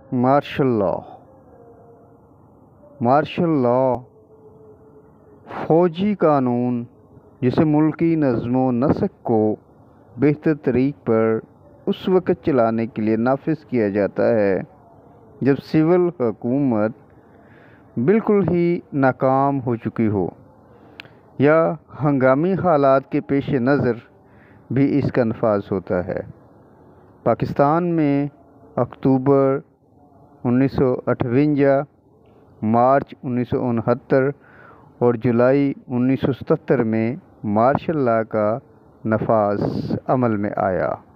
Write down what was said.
Martial law. Martial law फ़ौजी कानून जिसे मुल्की नज़्म व नस्क को बेहतर तरीक़ पर उस वक़्त चलाने के लिए नाफिज किया जाता है जब सिविल हुकूमत बिल्कुल ही नाकाम हो चुकी हो या हंगामी हालात के पेश नज़र भी इसका नफाज होता है। पाकिस्तान में अक्टूबर 1958, मार्च 1969 और जुलाई 1977 में मार्शल लॉ का नफाज अमल में आया।